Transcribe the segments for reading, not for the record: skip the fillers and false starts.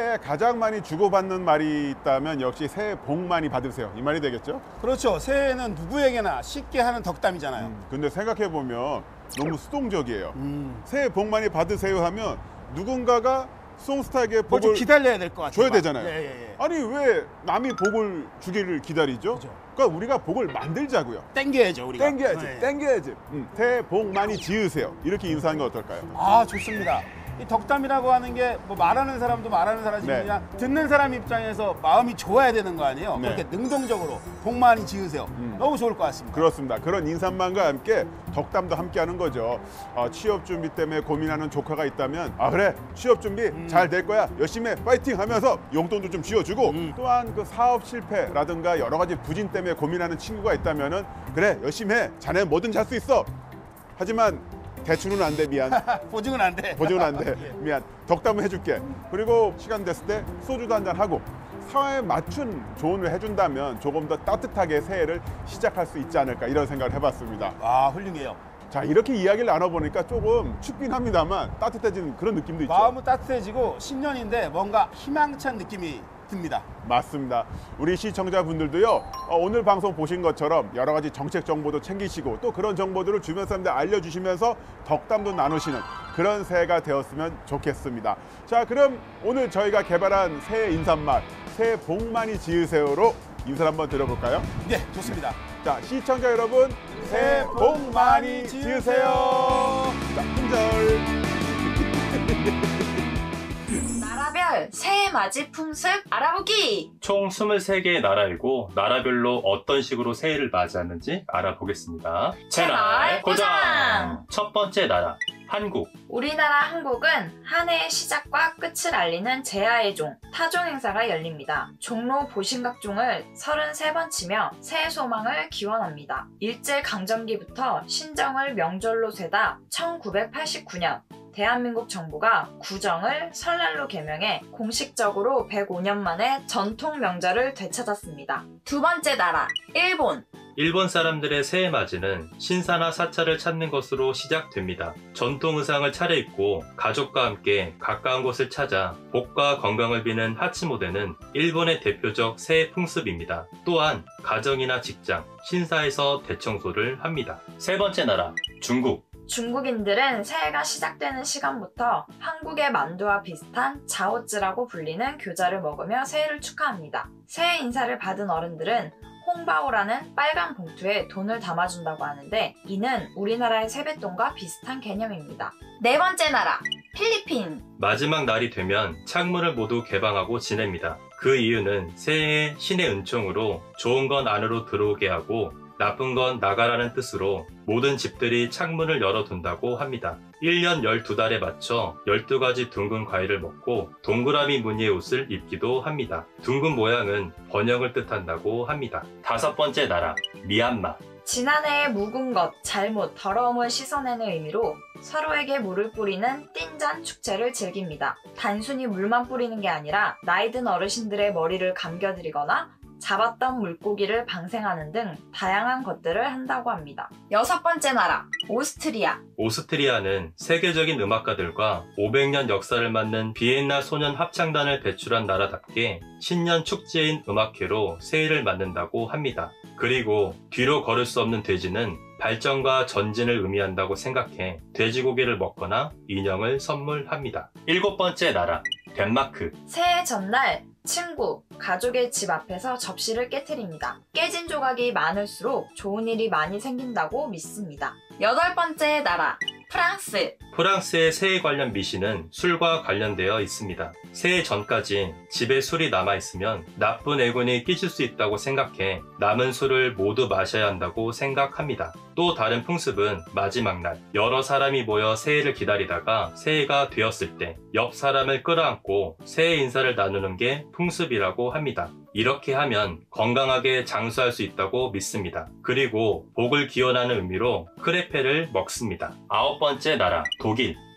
새해 가장 많이 주고받는 말이 있다면 역시 새해 복 많이 받으세요. 이 말이 되겠죠? 그렇죠. 새해는 누구에게나 쉽게 하는 덕담이잖아요. 근데 생각해보면 너무 수동적이에요. 새해 복 많이 받으세요 하면 누군가가 송스타에게 뭘 좀 복을 기다려야 될 것 같아요. 줘야 되잖아요. 예, 예, 예. 아니 왜 남이 복을 주기를 기다리죠? 그죠. 그러니까 우리가 복을 만들자고요. 땡겨야죠, 우리가. 땡겨야지, 예. 땡겨야지. 새해 복 많이 지으세요. 이렇게 인사하는 게 어떨까요? 아, 좋습니다. 이 덕담이라고 하는 게 뭐 말하는 사람도 말하는 사람이지만 듣는 사람 입장에서 마음이 좋아야 되는 거 아니에요? 네. 그렇게 능동적으로 복 많이 지으세요. 너무 좋을 것 같습니다. 그렇습니다. 그런 인사말과 함께 덕담도 함께 하는 거죠. 취업 준비 때문에 고민하는 조카가 있다면 그래 취업 준비 잘 될 거야 열심히 해 파이팅 하면서 용돈도 좀 쥐어주고 또한 그 사업 실패라든가 여러 가지 부진 때문에 고민하는 친구가 있다면은 그래 열심히 해 자네 뭐든 잘 수 있어 하지만 대출은 안 돼 미안 보증은 안 돼. 보증은 안 돼 미안 덕담을 해줄게 그리고 시간 됐을 때 소주도 한잔 하고 사회에 맞춘 조언을 해준다면 조금 더 따뜻하게 새해를 시작할 수 있지 않을까 이런 생각을 해봤습니다. 아, 훌륭해요. 자 이렇게 이야기를 나눠보니까 조금 춥긴 합니다만 따뜻해지는 그런 느낌도 있죠. 마음은 따뜻해지고 신년인데 뭔가 희망찬 느낌이 듭니다. 맞습니다. 우리 시청자분들도요 오늘 방송 보신 것처럼 여러 가지 정책 정보도 챙기시고 또 그런 정보들을 주변 사람들 알려주시면서 덕담도 나누시는 그런 새해가 되었으면 좋겠습니다. 자 그럼 오늘 저희가 개발한 새해 인사말 새해 복 많이 지으세요로 인사를 한번 드려볼까요? 네, 좋습니다. 자 시청자 여러분 새해 복 많이 지으세요. 자 품절. 나라별 새해 맞이 풍습 알아보기! 총 23개의 나라이고 나라별로 어떤 식으로 새해를 맞이하는지 알아보겠습니다. 채널 고정! 첫 번째 나라 한국. 우리나라 한국은 한 해의 시작과 끝을 알리는 제야의 종, 타종 행사가 열립니다. 종로 보신각종을 33번 치며 새해 소망을 기원합니다. 일제강점기부터 신정을 명절로 세다 1989년 대한민국 정부가 구정을 설날로 개명해 공식적으로 105년 만에 전통 명절을 되찾았습니다. 두 번째 나라, 일본. 일본 사람들의 새해 맞이는 신사나 사찰을 찾는 것으로 시작됩니다. 전통 의상을 차려입고 가족과 함께 가까운 곳을 찾아 복과 건강을 비는 하츠모데는 일본의 대표적 새해 풍습입니다. 또한 가정이나 직장, 신사에서 대청소를 합니다. 세 번째 나라, 중국. 중국인들은 새해가 시작되는 시간부터 한국의 만두와 비슷한 자오즈라고 불리는 교자를 먹으며 새해를 축하합니다. 새해 인사를 받은 어른들은 홍바오라는 빨간 봉투에 돈을 담아준다고 하는데 이는 우리나라의 세뱃돈과 비슷한 개념입니다. 네 번째 나라, 필리핀. 마지막 날이 되면 창문을 모두 개방하고 지냅니다. 그 이유는 새해의 신의 은총으로 좋은 건 안으로 들어오게 하고 나쁜 건 나가라는 뜻으로 모든 집들이 창문을 열어둔다고 합니다. 1년 12달에 맞춰 12가지 둥근 과일을 먹고 동그라미 무늬의 옷을 입기도 합니다. 둥근 모양은 번영을 뜻한다고 합니다. 다섯 번째 나라, 미얀마. 지난해에 묵은 것, 잘못, 더러움을 씻어내는 의미로 서로에게 물을 뿌리는 띵잔 축제를 즐깁니다. 단순히 물만 뿌리는 게 아니라 나이 든 어르신들의 머리를 감겨드리거나 잡았던 물고기를 방생하는 등 다양한 것들을 한다고 합니다. 여섯 번째 나라, 오스트리아. 오스트리아는 세계적인 음악가들과 500년 역사를 맡는 비엔나 소년 합창단을 배출한 나라답게 신년 축제인 음악회로 새해를 맞는다고 합니다. 그리고 뒤로 걸을 수 없는 돼지는 발전과 전진을 의미한다고 생각해 돼지고기를 먹거나 인형을 선물합니다. 일곱 번째 나라, 덴마크. 새해 전날 친구, 가족의 집 앞에서 접시를 깨트립니다. 깨진 조각이 많을수록 좋은 일이 많이 생긴다고 믿습니다. 여덟 번째 나라, 프랑스. 프랑스의 새해 관련 미신은 술과 관련되어 있습니다. 새해 전까지 집에 술이 남아있으면 나쁜 애군이 끼칠 수 있다고 생각해 남은 술을 모두 마셔야 한다고 생각합니다. 또 다른 풍습은 마지막 날 여러 사람이 모여 새해를 기다리다가 새해가 되었을 때 옆 사람을 끌어안고 새해 인사를 나누는 게 풍습이라고 합니다. 이렇게 하면 건강하게 장수할 수 있다고 믿습니다. 그리고 복을 기원하는 의미로 크레페를 먹습니다. 아홉 번째 나라, 독일.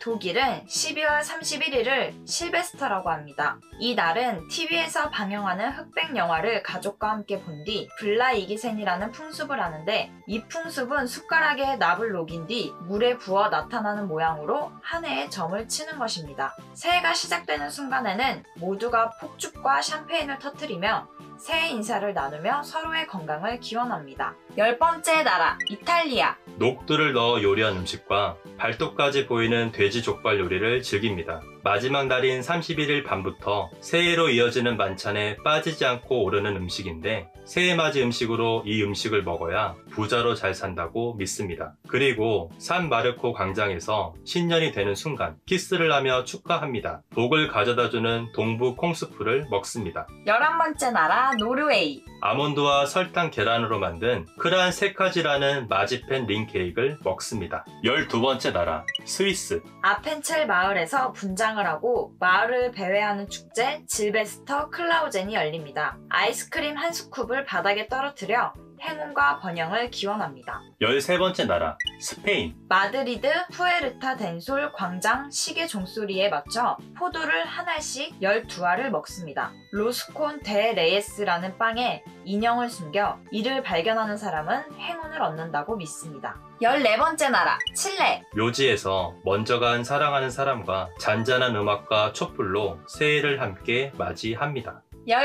독일은 12월 31일을 실베스터라고 합니다. 이 날은 TV에서 방영하는 흑백 영화를 가족과 함께 본 뒤 블라이기센이라는 풍습을 하는데, 이 풍습은 숟가락에 납을 녹인 뒤 물에 부어 나타나는 모양으로 한 해의 점을 치는 것입니다. 새해가 시작되는 순간에는 모두가 폭죽과 샴페인을 터뜨리며 새해 인사를 나누며 서로의 건강을 기원합니다. 10번째 나라, 이탈리아. 녹두를 넣어 요리한 음식과 발톱까지 보이는 돼지 족발 요리를 즐깁니다. 마지막 날인 31일 밤부터 새해로 이어지는 만찬에 빠지지 않고 오르는 음식인데, 새해맞이 음식으로 이 음식을 먹어야 부자로 잘 산다고 믿습니다. 그리고 산 마르코 광장에서 신년이 되는 순간 키스를 하며 축하합니다. 복을 가져다주는 동부 콩스프를 먹습니다. 11번째 나라, 노르웨이. 아몬드와 설탕, 계란으로 만든 크란 세카지라는 마지펜 링 케이크를 먹습니다. 12번째 나라, 스위스. 아펜첼 마을에서 분장을 하고 마을을 배회하는 축제 질베스터 클라우젠이 열립니다. 아이스크림 한 스쿱을 바닥에 떨어뜨려 행운과 번영을 기원합니다. 13번째 나라, 스페인. 마드리드 푸에르타 덴솔 광장 시계 종소리에 맞춰 포도를 한 알씩 12알을 먹습니다. 로스콘 데 레예스라는 빵에 인형을 숨겨 이를 발견하는 사람은 행운을 얻는다고 믿습니다. 14번째 나라, 칠레. 묘지에서 먼저 간 사랑하는 사람과 잔잔한 음악과 촛불로 새해를 함께 맞이합니다.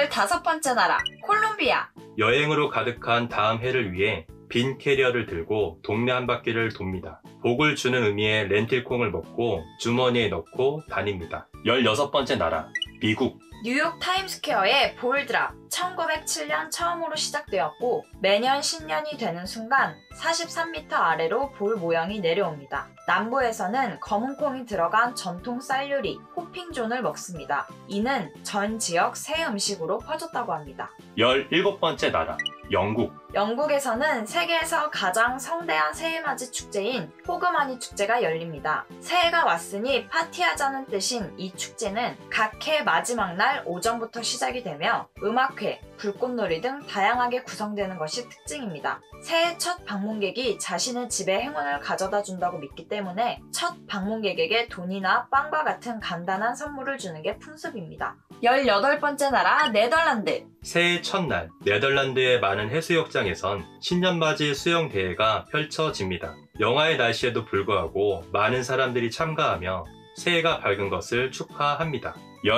15번째 나라, 콜롬비아. 여행으로 가득한 다음 해를 위해 빈 캐리어를 들고 동네 한 바퀴를 돕니다. 복을 주는 의미의 렌틸콩을 먹고 주머니에 넣고 다닙니다. 16번째 나라, 미국. 뉴욕 타임스퀘어의 볼드랍, 1907년 처음으로 시작되었고 매년 신년이 되는 순간 43m 아래로 볼 모양이 내려옵니다. 남부에서는 검은 콩이 들어간 전통 쌀요리 호핑존을 먹습니다. 이는 전 지역 새 음식으로 퍼졌다고 합니다. 17번째 나라, 영국. 영국에서는 세계에서 가장 성대한 새해맞이 축제인 호그마니 축제가 열립니다. 새해가 왔으니 파티하자는 뜻인 이 축제는 각 해 마지막 날 오전부터 시작이 되며 음악회, 불꽃놀이 등 다양하게 구성되는 것이 특징입니다. 새해 첫 방문객이 자신의 집에 행운을 가져다 준다고 믿기 때문에 첫 방문객에게 돈이나 빵과 같은 간단한 선물을 주는 게 풍습입니다. 18번째 나라, 네덜란드. 새해 첫날 네덜란드의 많은 해수욕장에선 신년맞이 수영대회가 펼쳐집니다. 영하의 날씨에도 불구하고 많은 사람들이 참가하며 새해가 밝은 것을 축하합니다.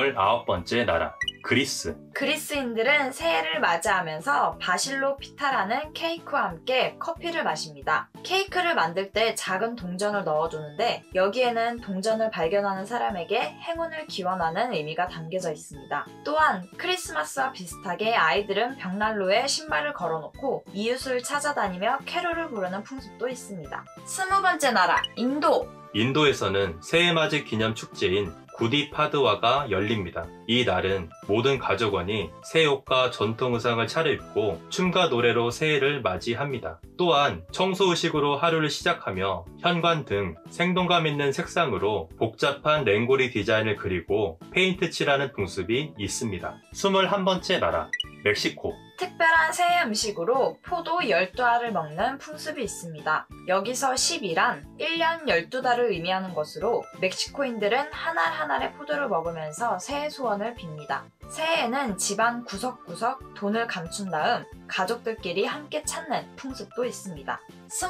19번째 나라, 그리스. 그리스인들은 새해를 맞이하면서 바실로 피타라는 케이크와 함께 커피를 마십니다. 케이크를 만들 때 작은 동전을 넣어주는데 여기에는 동전을 발견하는 사람에게 행운을 기원하는 의미가 담겨져 있습니다. 또한 크리스마스와 비슷하게 아이들은 벽난로에 신발을 걸어놓고 이웃을 찾아다니며 캐롤을 부르는 풍습도 있습니다. 20번째 나라, 인도. 인도에서는 새해맞이 기념 축제인 구디 파드와가 열립니다. 이 날은 모든 가족원이 새 옷과 전통 의상을 차려입고 춤과 노래로 새해를 맞이합니다. 또한 청소의식으로 하루를 시작하며 현관 등 생동감 있는 색상으로 복잡한 랭고리 디자인을 그리고 페인트 칠하는 풍습이 있습니다. 21번째 나라, 멕시코. 특별한 새해 음식으로 포도 12알을 먹는 풍습이 있습니다. 여기서 10이란 1년 12달을 의미하는 것으로 멕시코인들은 한 알 한 알의 포도를 먹으면서 새해 소원을 빕니다. 새해에는 집안 구석구석 돈을 감춘 다음 가족들끼리 함께 찾는 풍습도 있습니다.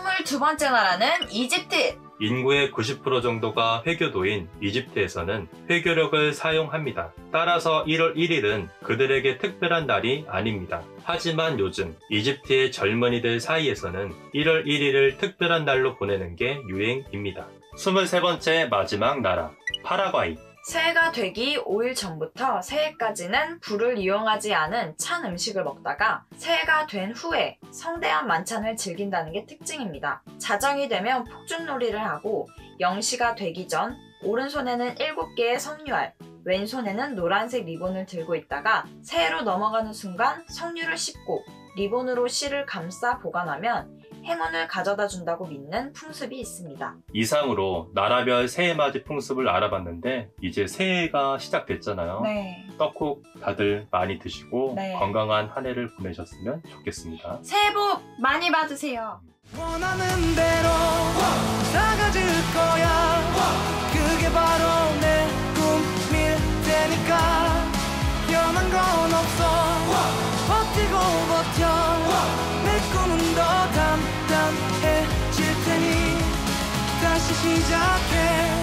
22번째 나라는 이집트. 인구의 90% 정도가 회교도인 이집트에서는 회교력을 사용합니다. 따라서 1월 1일은 그들에게 특별한 날이 아닙니다. 하지만 요즘 이집트의 젊은이들 사이에서는 1월 1일을 특별한 날로 보내는 게 유행입니다. 23번째 마지막 나라, 파라과이. 새해가 되기 5일 전부터 새해까지는 불을 이용하지 않은 찬 음식을 먹다가 새해가 된 후에 성대한 만찬을 즐긴다는 게 특징입니다. 자정이 되면 폭죽놀이를 하고 0시가 되기 전 오른손에는 7개의 석류알, 왼손에는 노란색 리본을 들고 있다가 새해로 넘어가는 순간 석류를 씹고 리본으로 씨를 감싸 보관하면 행운을 가져다 준다고 믿는 풍습이 있습니다. 이상으로 나라별 새해맞이 풍습을 알아봤는데 이제 새해가 시작됐잖아요. 네. 떡국 다들 많이 드시고 네. 건강한 한 해를 보내셨으면 좋겠습니다. 새해 복 많이 받으세요. 원하는 대로 다 가질 거야. 그게 바로 내 꿈일 테니까 변한 건 없어. 버티고 버텨. 내 꿈은 더 단단해질 테니 다시 시작해.